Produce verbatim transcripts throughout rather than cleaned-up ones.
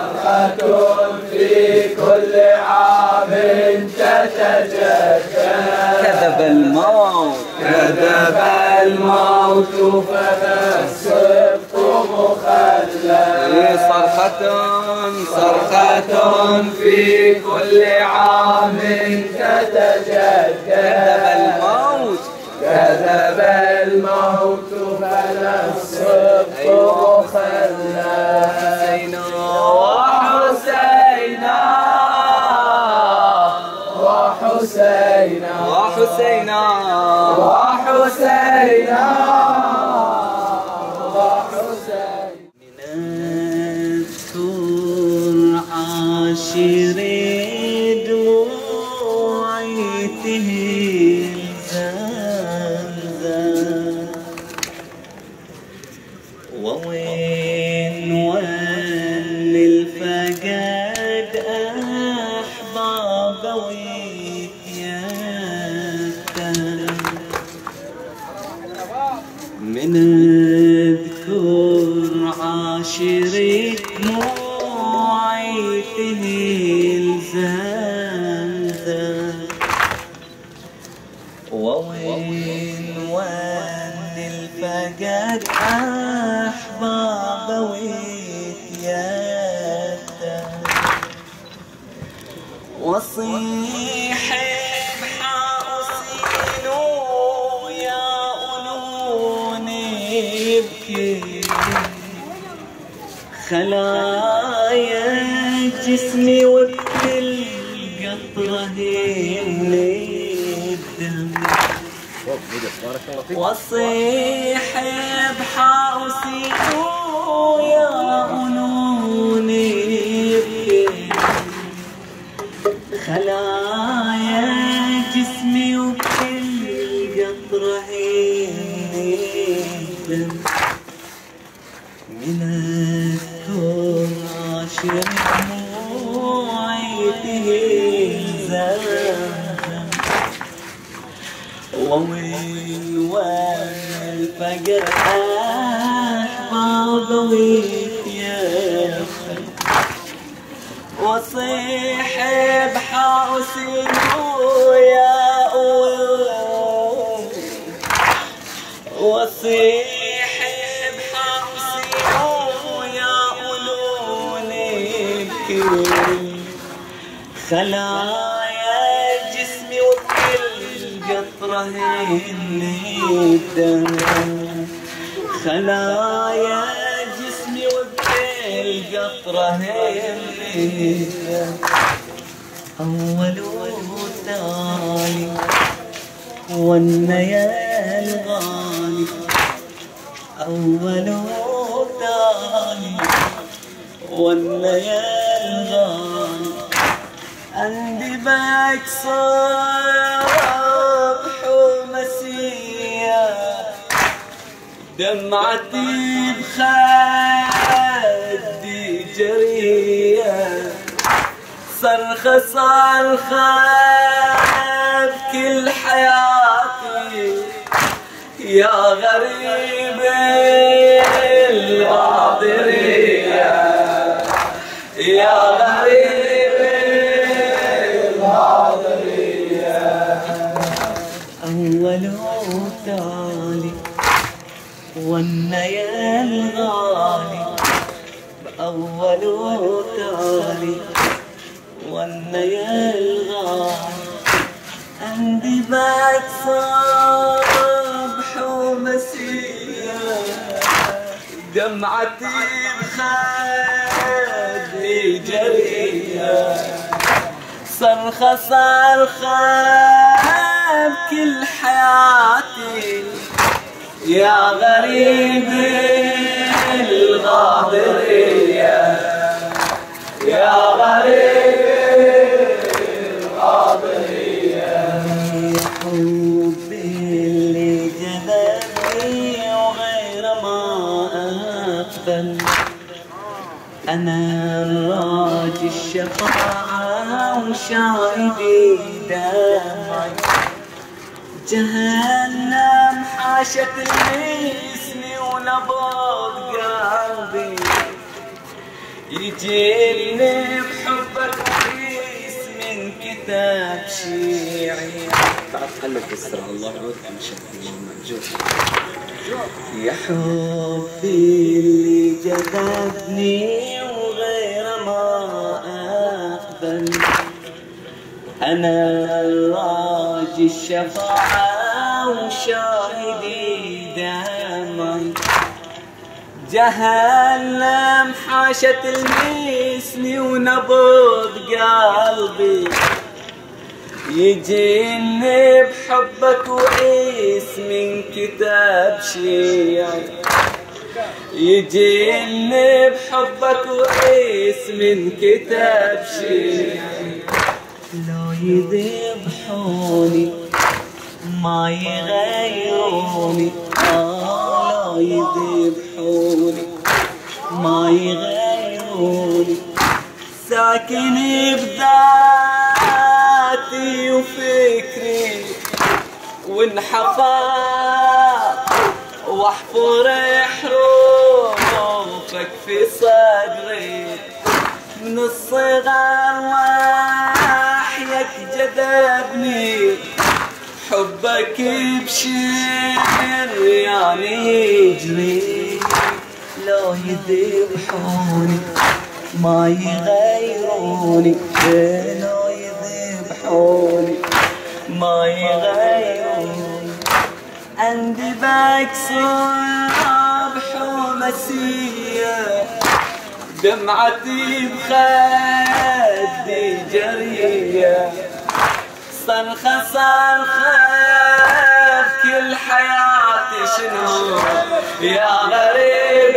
صرخة في كل عام تتجدد. كذب الموت كذب الموت فما الصدق مخلد. صرخة صرخة في كل عام تتجدد. كذب الموت كذب الموت فلا الصدق مخلد. حسينا وحسينا وحسينا وحسينا وحسينا نذكر عاشر دموعته الزمزم ووين وين الفقد أحباب ويتيتم من اذكر عاشر دموعته الزمزم ووين وين الفقد أحباب ويتيتم وصيح بحاوسينو يا أنوني يبكي خلايا جسمي وبكل قطرة الندم وصيح بحاوسينو يا أنوني يبكي خلايا جسمي وبكل قطرة الندم من اذكر عاشر دموعته الزمزم ووين وين الفقر أحباب ويتيتم وصيح بحاوسينو يا أول وصيح بحاوسينو يا أولوني يبكي خلايا جسمي وكل قطرة الندم خلايا جسمي وكل قطرة الندم أول وثاني والنيا الغالي أول وثاني والنيا الغالي عندي بك صبح ومسيا دمعتي بخدي جرية صرخة صرخة بكل حياتي يا غريب الغاضرية يا غريب الغاضرية أول وتالي والنيا الغالي أول وتالي والنيا الغالي عندي بك صبح ومسيا دمعتي بخدي جرية صرخة صرخة بكل حياتي يا غريب الغاضرية يا غريب الغاضرية حبي اللي جذبني وغير ما أقبل أنا الراجي الشفاعة وشايبي دمعي جهنم حاشت الميسني ونبض قلبي يجيني بحبك عيس من كتاب شيعي. بعد قلب السر الله يعودك مشكل موجود. يا حبي اللي جذبني وغير ما أقبل، أنا راجي الشفاعة وشاهدي دمعي. جهنم حاشت المسني ونبض قلبي، يجيني بحبك وعيس من كتاب شيعي. يجيني بحبك وعيس من كتاب شيعي. لو يذبحوني ما يغيروني، آه لو يذبحوني ما يغيروني. ساكن بذاتي وفكري وانحفر واحفر حروفك في صدري. من الصغر وحيك جذبني، حبك بشير يعني يجري. لو يذبحوني ما يغيروني، لو يذبحوني ما يغيروني. عندي بكسر بحمسية، دمعتي بخدي جرية. صرخة صرخة كل حياتي شنو يا غريب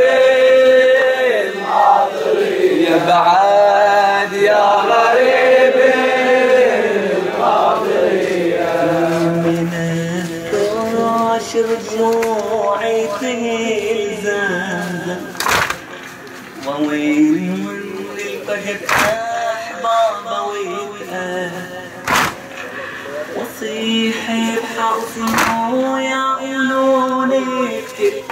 الماضي، يا بعد يا غريب الماضي. من التراش رجوعي تلزم، ووين الفقد أحباب ويتأهل. وصيح بحرصي يعقلوني كتير،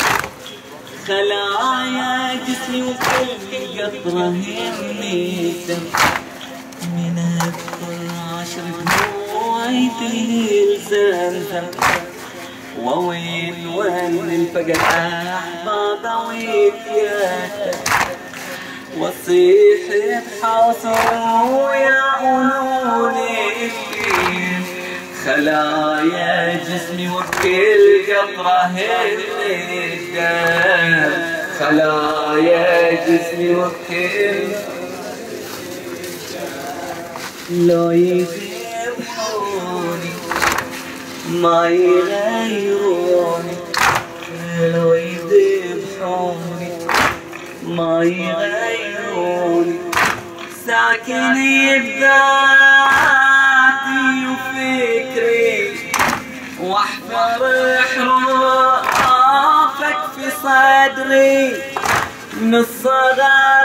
خلايا جسمي وكل قطرة همي دم. من الفراش دموعي تلزم، ووين وين الفقد أحباب ويتيتم. وصيح بحرصي يعقلوني كتير، خلايا جسمي وبكل قطرة هلي الدم. خلايا جسمي وبكل لو يذبحوني ما يغيروني، لو يذبحوني ما يغيروني. ساكن بذاتي وفكري واحفر حروفك في صدري. من الصغر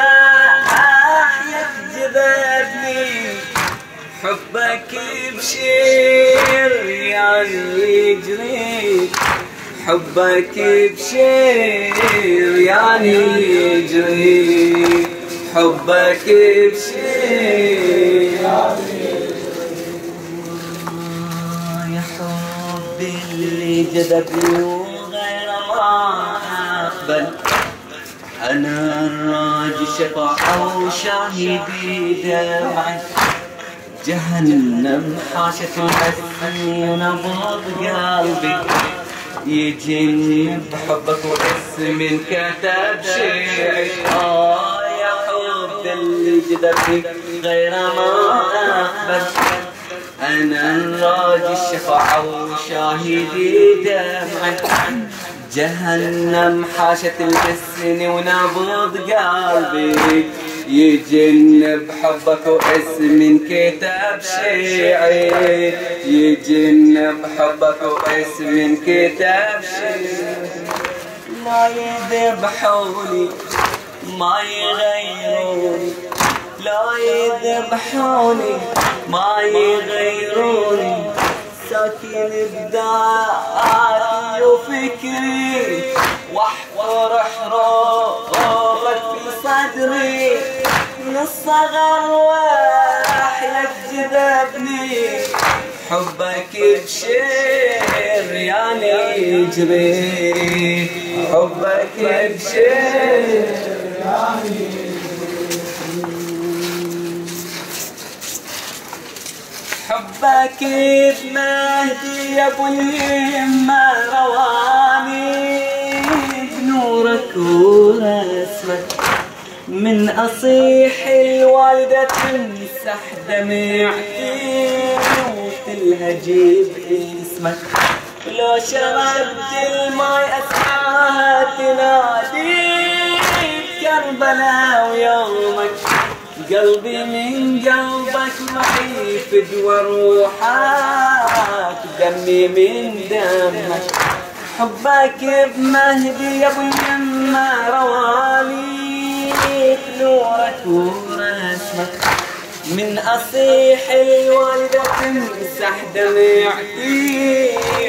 وحيك جذبني، حبك بشير يعني يجري. حبك بشير يعني يجري. حبك بشير يعني يجري. يا حبي اللي جذبني وغير ما أقبل، أنا الراجي شفاعة وشاهدي دمعي. جهنم حاشت حسني ونبض قلبي، يجيني بحبك واسم كتاب شيعي. آه يا حب اللي جذبني غير ما أقبل، أنا الراجي الشفاعة وشاهدي دمعي. جهنم حاشت الحسن ونبض قلبي، يجن بحبك واسم كتاب شيعي. يجن بحبك واسم كتاب شيعي. لا يذبحوني ما يغيروني، لا يذبحوني ما يغيروني. ساكن بداعي وفكري واحفر حروفك في صدري. أدري من الصغر وحيك جذبني حبك بشير يعني يجري حبك بشير يعني حبك بمهدي يا ابو اليمة رواني بنورك ورسمك من اصيح الوالدة تمسح دمعتي وتلهجي باسمك لو شربت الماي اسمعها تنادي بكربلاء ويومك قلبي من قلبك روحي فدوى روحك دمي من دمك حبك بمهدي يا ابو اليمة رواني نورك ورسمك من اصيح الوالدة تمسح دمعتي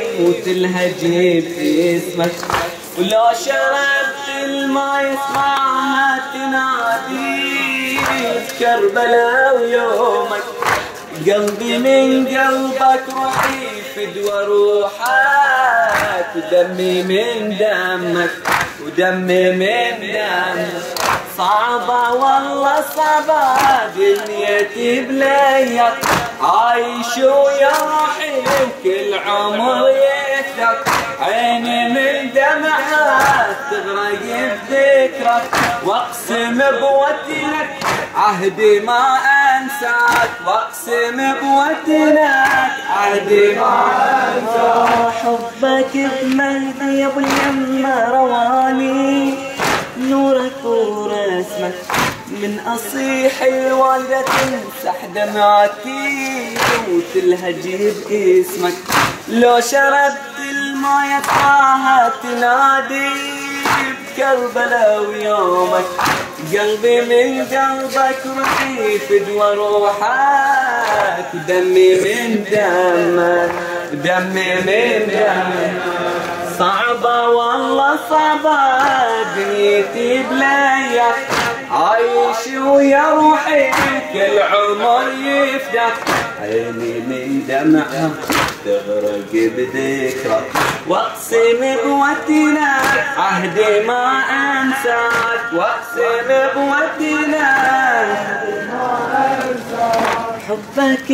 وتلهجي باسمك ولو شربت الماي اسمعها تنادي كربلاء ويومك قلبي من قلبك روحي فدوى روحك ودمي من دمك ودمي من دمك صعبة والله صعبة دنيتي بليك عايش ويا روحي وكل عمر يكتك عيني من دمعها تغرق بذكرك واقسم بوتنك عهدي ما انساك واقسم بوتنك عهدي ما انساك حبك بمهدي يا ابو اليمة رواني نورك ورسمك من اصيح الوالدة تمسح دمعتي وتلهجي باسمك لو شربت الماي اسمعها تنادي بكربلاء ويومك قلبي من قلبك روحي فدوى روحك ودمي من دمك دمي من دمك صعبة والله صعبة دنيتي بليك عايش ويا روحي كل عمر يفدك عيني من دمعها تغرق بذكرك واقسم بوتنك عهدي ما انساك واقسم بوتنك حبك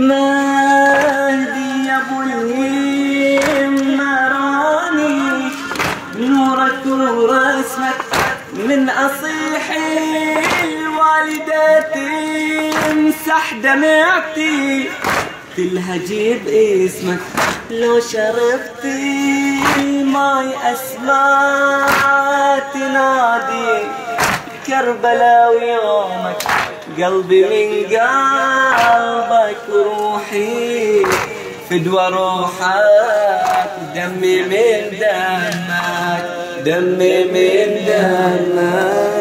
بمهدي يا ابو اليمة راني نورك ورسمك من اصيح الوالدة تمسح دمعتي تلهجي باسمك لو شربت ماي اسماء تنادي كربلاء ويومك قلبي من قلبك روحي فدوى روحك دمي من دمك دمي من دمك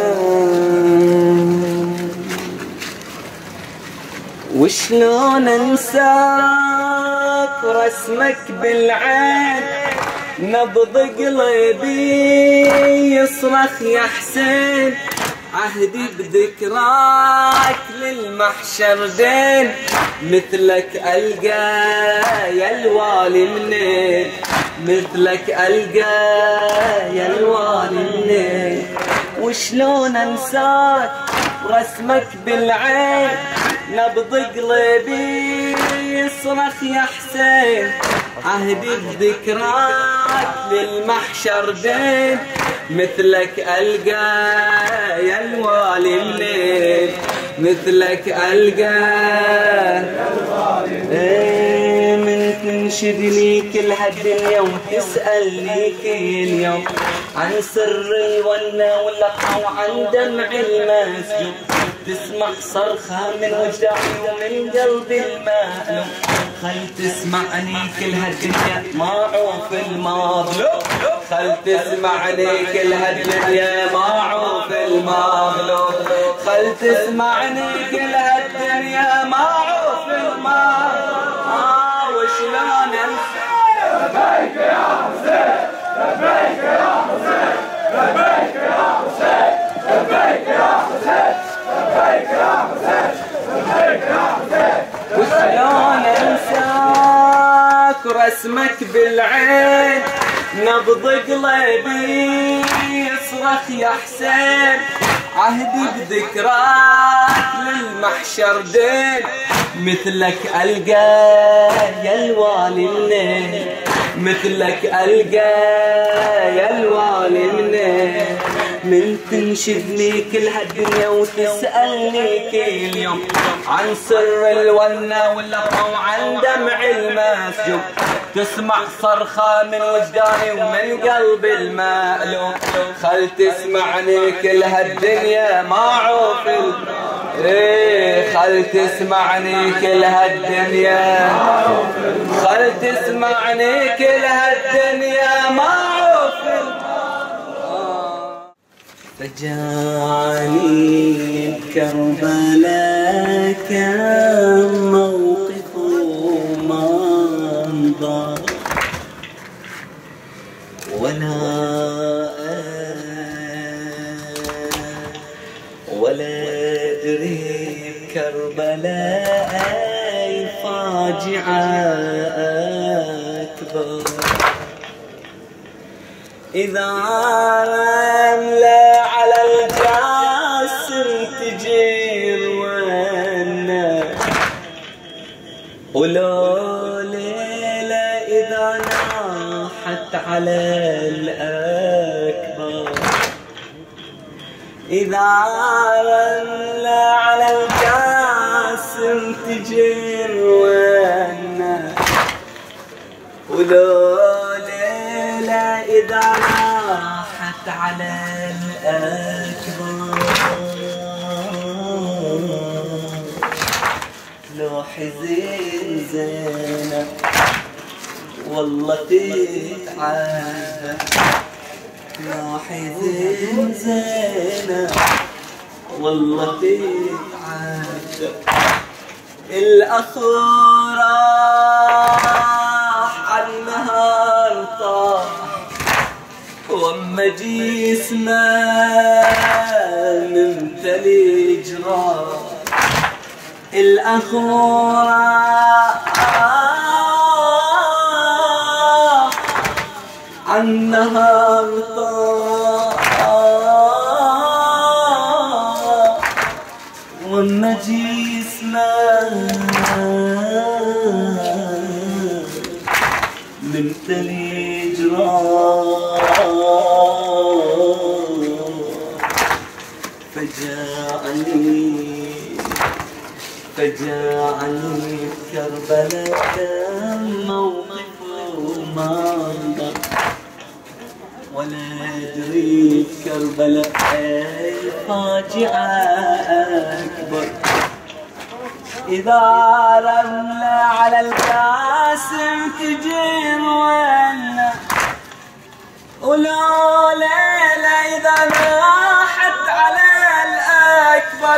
وشلون انساك ورسمك بالعين نبض قلبي يصرخ يا حسين عهدي بذكراك للمحشر دين مثلك ألقى يا الوالي منين مثلك ألقى يا الوالي منين وشلون انساك ورسمك بالعين نبض قلبي يصرخ يا حسين عهدي بذكراك للمحشر دين مثلك ألقى يا الوالي منين مثلك ألقى ايه من تنشدني كل هالدنيا وتسألني كل يوم عن سر الونة واللقا وعن دمع المسجون تسمع صرخة من وجداني ومن قلبي المألوم خل تسمعني كل هالدنيا ما عوف المظلوم خل تسمعني كل هالدنيا ما عوف المظلوم خل تسمعني كل هالدنيا ما عوف المظلوم آه وشلون لبيك يا حسين لبيك يا حسين لبيك يا حسين لبيك يا حسين رسمك بالعين نبض قلبي يصرخ يا حسين عهدي بذكراك للمحشر دين مثلك ألقى يا الوالي منين مثلك ألقى يا الوالي منين من تنشدني كل هالدنيا وتسألني كل يوم عن سر الونة واللقا وعن دمع المسجوب تسمع صرخة من وجداني ومن قلبي المألوم خل تسمعني كل هالدنيا ما عوف ايه خل تسمعني كل هالدنيا خل تسمعني كل هالدنيا ما عوف فجاني بكربلاء كان موقفه ما انضر ولا ولا أدري بكربلاء أي فاجعة أكبر إذا رملة على الجاسم تجير ونا ولو ليلة إذا ناحت على الأكبر إذا رملة على الجاسم تجير ونا ولو إذا راحت على الأكبر لو حزين زينب والله تتعذب لو حزين زينب والله تتعذب الأخ راح عالنهار طاح وأما جسمه ممتلي جراح الأخ راح عالنهار طاح وأما جسمه ممتلي جراح فجاءني فجاءني بكربلاء موقفه ما انضر ولا أدري بكربلاء أي فاجعة أكبر إذا رملة على القاسم تجير ونا ولو ليلة إذا راحت على الأكبر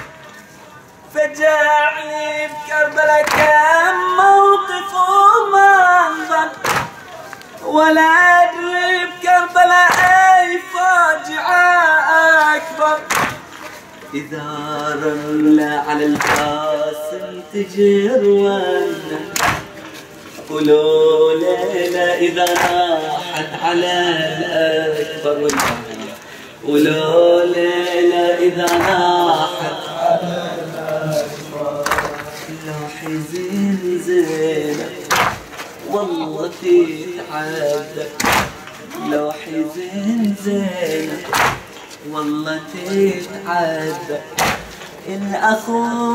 فجعني بكربلاء كم موقفه ما انظر ولا أدري بكربلاء أي فاجعة أكبر إذا رملة على القاسم تجير ونا ولو ليلة إذا راحت على الأكبر ولو ليلة إذا راحت على الأكبر لو حزين زينب والله تتعذب لو حزين زينب والله تتعذب الأخ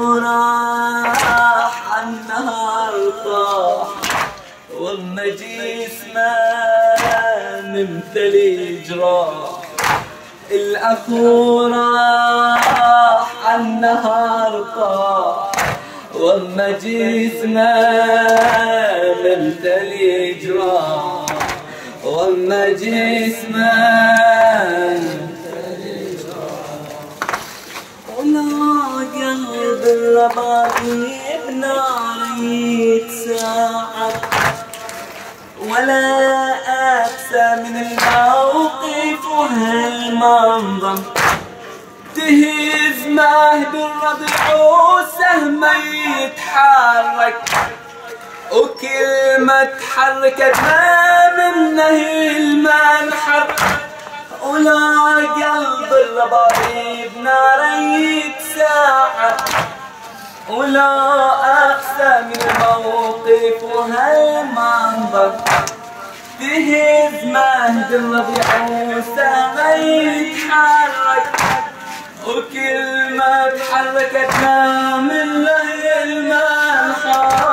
راح عالنهار طاح وأما جسمه ممتلي جراح الأخ راح عالنهار طاح وأما جسمه ممتلي جراح وأما جسمه قلب الربايب نار يتساعد ولا أقسى من الموقف وهالمنظر تهز مهد الرضيع وسهمه يتحرك وكل ما تحركت ما منه المنحر، ولا قلب الربابيب نار يتساعد، ولا أقسى من الموقف وهالمنظر تهز مهد الربيع وسما يتحرك، وكل ما تحركت نام له المنحر.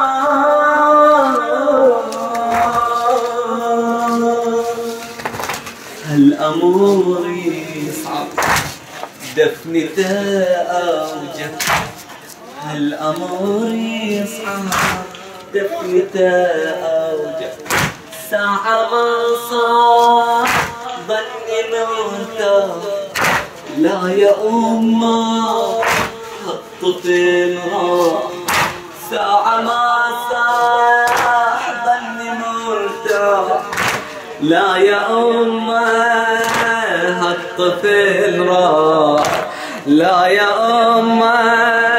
هالأمور يصعب دفنته أوجه، هالأمور يصعب دفنته أوجه، ساعة ما صار ظني مرتاح، لا يا أمه هالطفل راح، ساعة ما صار ظني مرتاح، لا يا أمه هالطفل راح، لا يا أمه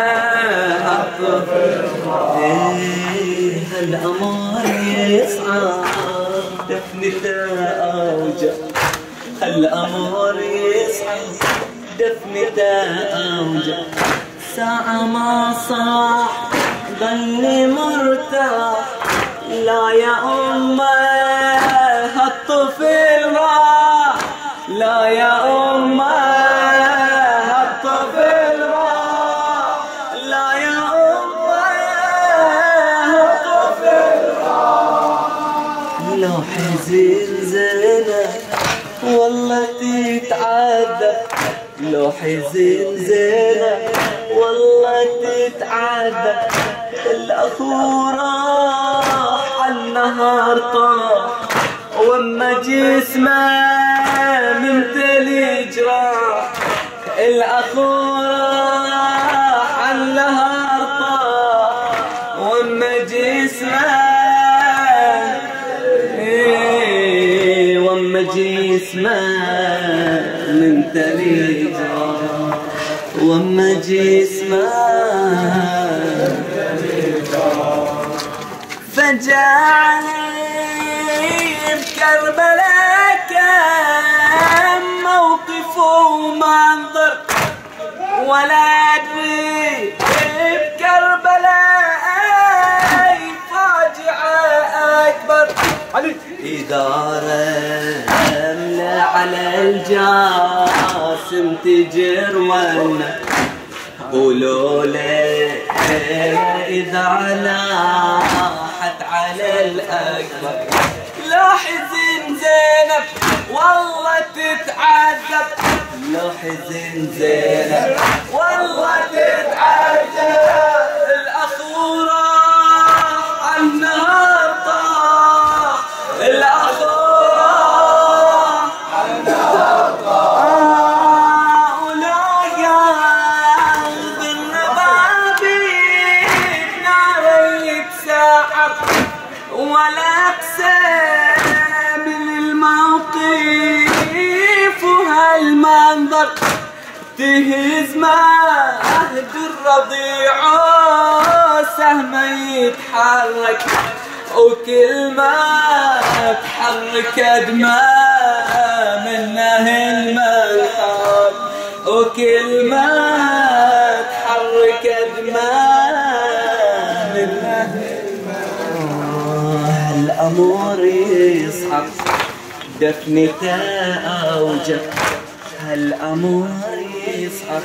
هالطفل راح. إيه هالأمر يصعب دفنته أوجه، هالأمر يصعب دفنته أوجه، ساعة ما صاح ظني مرتاح، لا يا أمه هالطفل راح، لا يا أمه هالطفل راح، لا يا أمه هالطفل راح. لو حزين زينب والله تتعذب، لو حزين زينب والله تتعذب، الأخو راح عالنهار طاح، وأما جسمه ممتلي جراح، الأخو راح عالنهار طاح، وأما جسمه إيه وأما جسمه ممتلي جراح، وأما جسمه فجعني بكربلاء كان موقف ومنظر، ولا أدري بكربلاء أي فاجعة أكبر، إذا رمل على الجاسم تجر ونا، ولولا إذا لاحت على الأكبر، لا حزن زينب والله تتعذب، لا حزن زينب والله تتعذب، الأخو راح عالنهار طاح، الأخو راح عالنهار طاح، ولا قلب الربابيب نار يتساعد، ولا أقسى من الموقف وهالمنظر تهز مهد الرضيع سهم يتحرك، وكل ما تحرك دماء منه الملحق، وكل ما تحرك دماء منه الأمور يصعب دفنته أوجه، هالأمور يصعب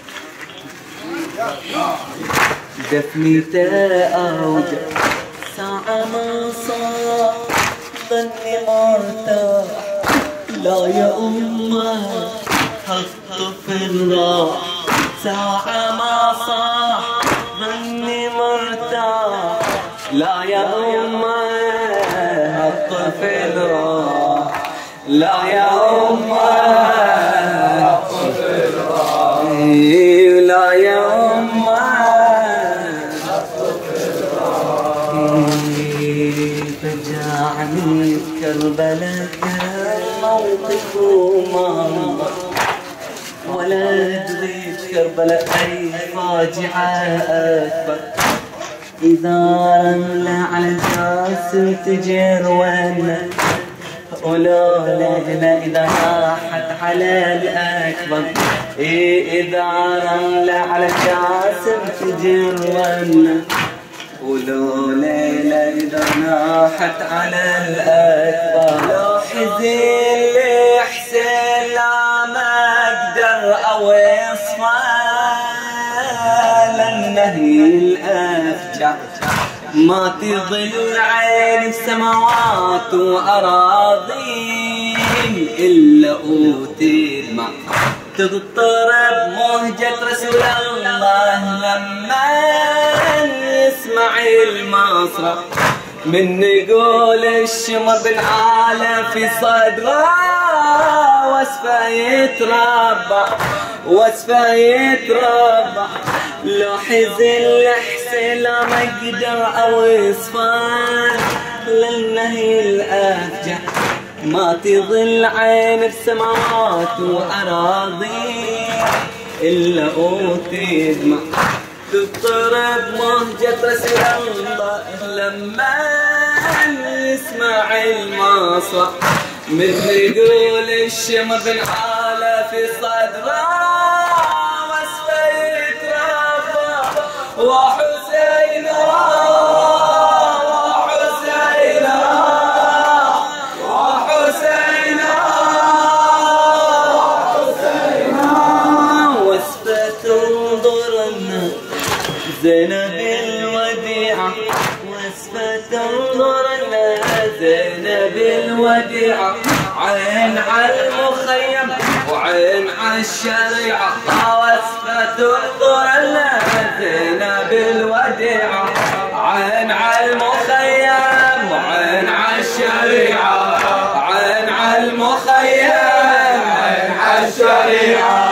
دفنته أوجه، ساعة ما صار ظني مرتاح، لا يا أمه هالطفل راح، ساعة ما صار ظني مرتاح، لا يا أمه هالطفل راح، لا يا أمه هالطفل راح، لا يا أمه هالطفل راح. فجاعني بكربلاء موقف وما ولا أدري بكربلاء أي فاجعة أكبر، إذا رملة على الجاسم تجر ونا، ولو ليلة إذا راحت على الأكبر. إيه إذا رملة على الجاسم تجر ونا، ولو ليلة إذا راحت على الأكبر. لو حزين لحسين لا ما أقدر أوصفه، لأنه الأفجع ما تظل عين السماوات وأراضي إلا أوتي الماء. تضطرب مهجة رسول الله لما يسمع المصرخ، من يقول الشمر بالعالم في صدره، وصفه يتربع وصفه يتربع. لو حزن لحسين لا ما اقدر اوصفه، لانه الافجع ما تظل عين بسماوات واراضي الا اوتي دمع. تضطرب مهجة رسول الله لما يسمع المصرخ، من يقول الشمر بالعالى في صدره، وصفه يتربى. وحسين وحسين وحسين وحسين، وصفه تنظرنا زينب الوديعة، وصفة تنظرنا زينب الوديعة. عين على المخيم وعين على الشريعة، وصفة تنظرنا زينب الوديعة. عين على المخيم وعين على الشريعة، عين على المخيم عين على الشريعة.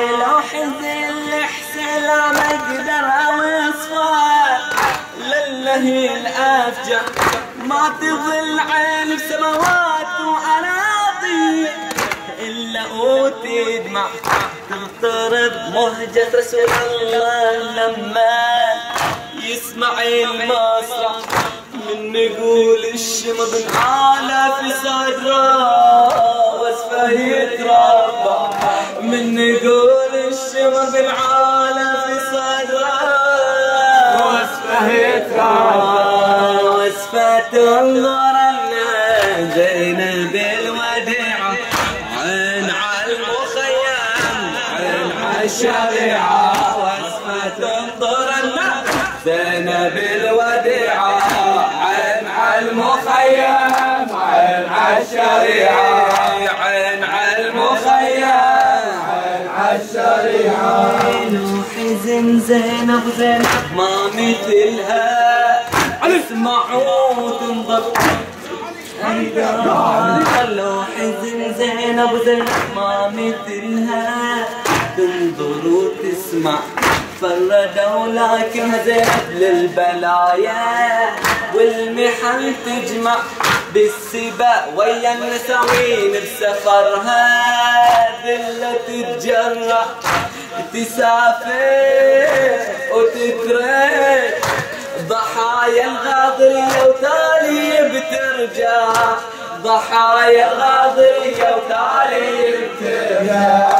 لله الأفجع ما تظل عين بسماوات وأراضي إلا أوتي دمع. تضطرب مهجة رسول الله لما يسمع المصرع، من يقول الشمر بالعالى في صدره، وصفه يتربع. من يقول الشمر بالعالى في صدره، وصفه يتربى. وصفه تنظرنا زينب الوديعة، عين على المخيم عين على الشريعة. وصفه تنظرنا زينب الوديعة، عين على المخيم عين على الشريعة، عين على المخيم عين على الشريعة. حزن زينب زينب ما مثلها، اسمعوا تنظر. لو حزن زينب زينب ما مثلها، تنظر وتسمع. فردوا لكن زينب للبلايا والمحن تجمع، بالسباق ويا النساوين بسفرها ذلة تتجرع. تسافر وتترك ضحايا الغاضرية وتالي بترجع، ضحايا الغاضرية وتالي بترجع.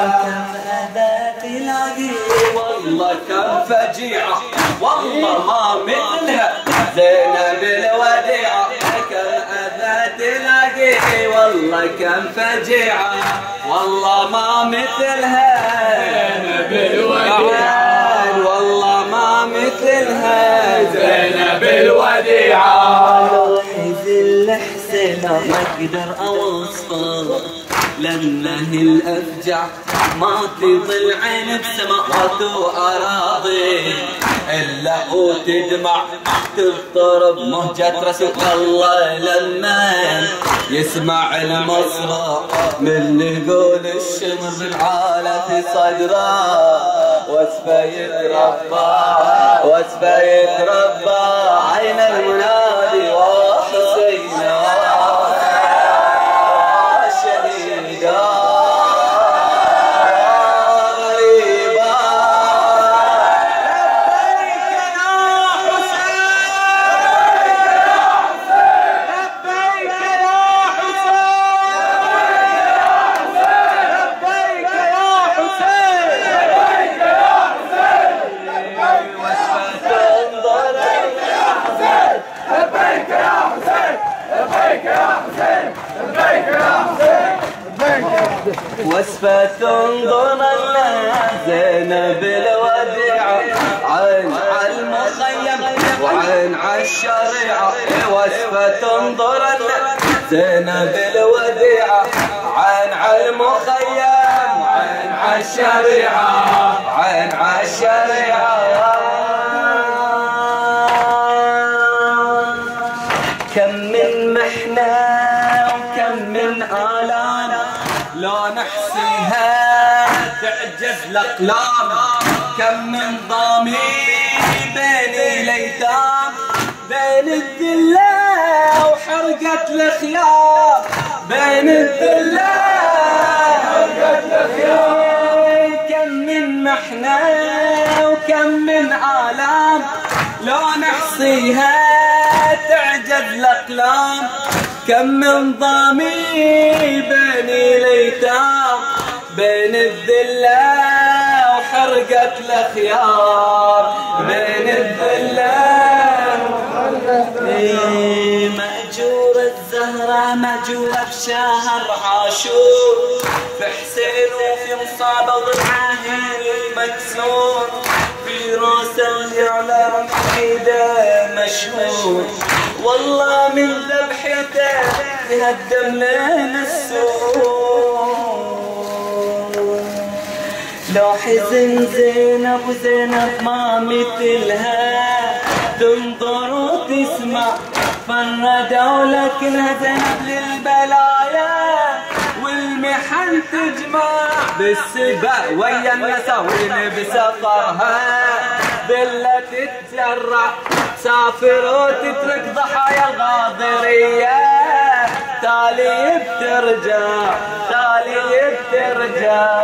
تلاقي والله كم فجيعة، والله ما مثلها زينب الوديعة. كم أذى تلاقي والله كم فجيعة، والله ما مثلها زينب الوديعة، والله ما مثلها زينب الوديعة. حزن لحسين ما اقدر اوصفه، لانه الافجع ما تظل عين بسماوات واراضي الا وتدمع. تضطرب مهجة رسول الله لما يسمع المصرع، من يقول الشمر بالعالى في صدره، وصفه يتربى وصفه يتربى. عين المنادي وحسين شهيدا غريبا. لبيك يا حسين وصفة تنظر لها زينب الوديعة عين عالمخيم وعين عالشريعة وصفة تنظر لها زينب الوديعة عين عالمخيم وعين عالشريعة عين عالشريعة كم من محنة وكم من آلام لا نحصيها تعجز الأقلام كم من ضمير بين الأيتام بين الذلة وحرقة الخيام بين الذلة وحرقة الخيام كم من محنة وكم من آلام لا نحصيها تعجز الأقلام كم من ضمير بين الأيتام بين الذلة وحرقة الأخيار بين الذلة إيه مأجور الزهرة مأجورة بشهر عاشور في حسين وفي مصاب ضلعه المكسور في راسه يعلم حيده مشهور والله من ذبحته يهدم لنا السور لو حزن زينب وزينب ما مثلها تنظر وتسمع فردوا لكنها زينب للبلايا والمحن تجمع بالسبا ويا النسا بسقرها ذلة تتجرع تسافر وتترك ضحايا الغاضرية تالي بترجع تالي بترجع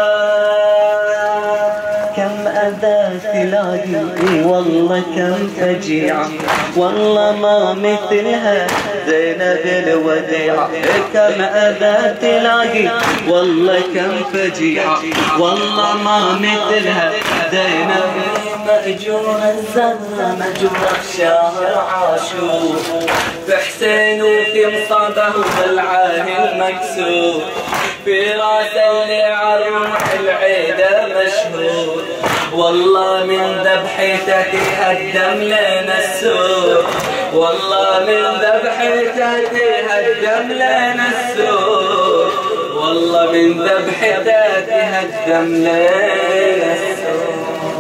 كم أذى تلاقي والله كم فجيعة والله ما مثلها زينب الوديعة كم أذى تلاقي والله كم فجيعة والله ما مثلها زينب مأجورة الزهرة مأجورة بشهر عاشور في حسين وفي مصابه ضلعه المكسور في راس اللي عالروح العيدة مشهور والله من ذبحته تهدم لنا السور والله من ذبحته تهدم لنا السور والله من ذبحته تهدم لنا السور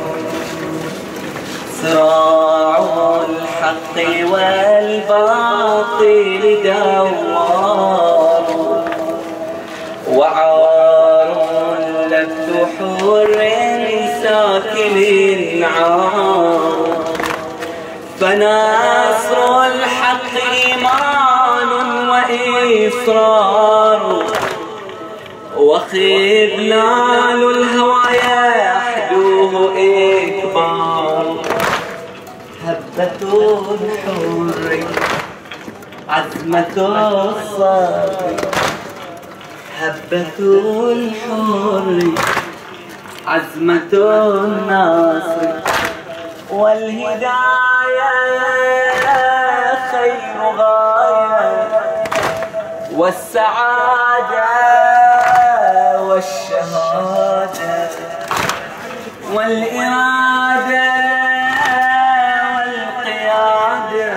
صراع الحق والباطل دوار وعار لبث حر ساكن عار فناصر الحق إيمان وإصرار وخذلان الهوى يحدوه إكبار هبة الحر عزمة الصبر هبة الحر عزمة الناصر والهداية خير غاية والسعادة والشهادة والإرادة والقيادة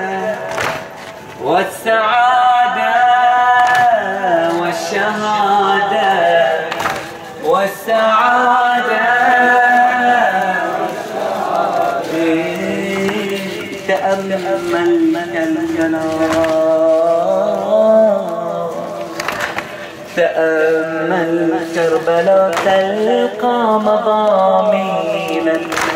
والسعادة والشهادة والسعادة تأمل الكلام تأمل كربلاء تلقى مضامينا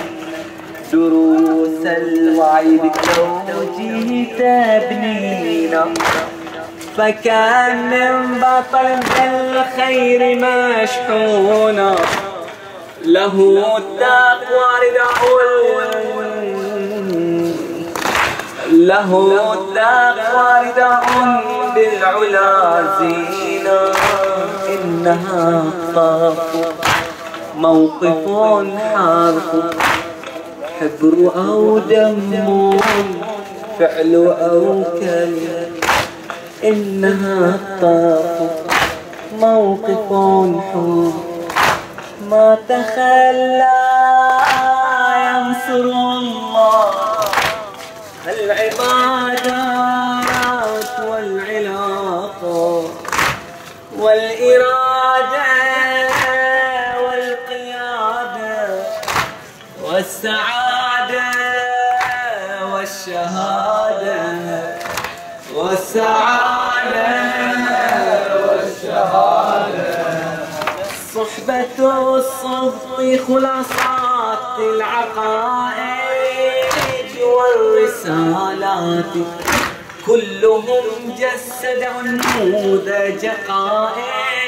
دروس الوعي بالتوجيه تبنينا فكان من بطل الخير مشحونا له التقوى رداء له التقوى رداء بالعلا زينا إنها طاف موقف حرف حبر أو دم فعل أو كلمة إنها طاف موقف حور ما تخلى ينصر الله العبادات والعلاقات والإرادة والقيادة والسعادة والشهادة والسعادة والشهادة صحبة الصدق خلاصات العقائد والرسالات كلهم جسدوا نموذج قائد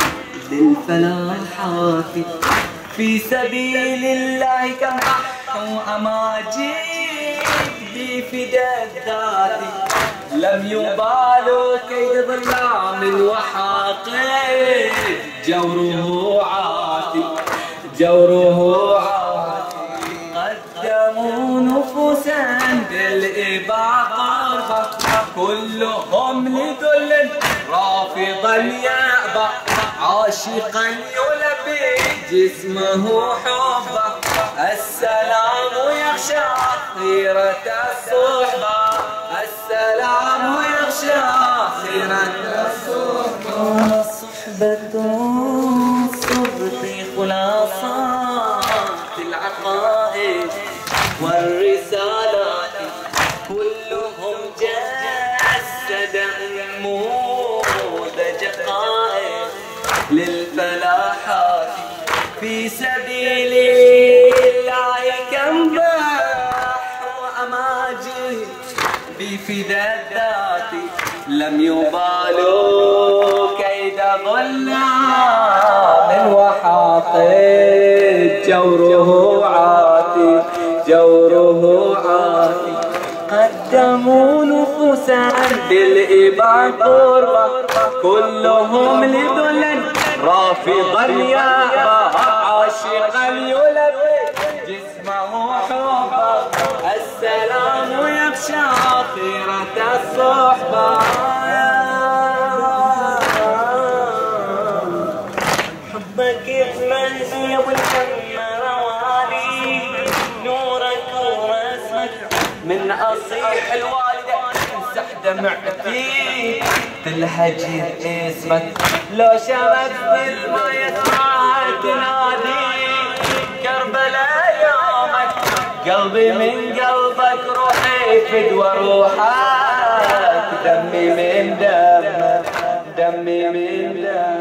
للفلاحات في سبيل الله كم ضحوا أماجيد بفداء الذات لم يبالوا كيد ظلام وحاقد جوره عاتي جوره عاتي قدموا نفوسا بالإباقة كلهم لذل رافضا يأبى عاشقا يلبي جسمه حبه السلام يخشى خيرة الصحبة السلام يخشى خيرة الصحبة صحبة الصدق خلاصات العقائد والرسالات كلهم جسد نموذج قائد للفلاحات في سبيل الله كم باحوا أماجد بفداء الذات لم يبالوا كيد ظلام وحاقد جوره عاتي جوره عاتي قدموا نفوسا بالإباء قربا كلهم لذل رافضا يأبى عاشقا يلبي جسمه حبا السلام يخشى خيرة الصحبة حبك يتمنى والهم رواني نورك ورسمك من أصيح الوالدة تمسح دمعتي تلهجر اسمك لو شرت بالماء تنادي كربلاء يومك قلبي من قلبك روحي فدوى روحك دمي من دمك دمي من دمك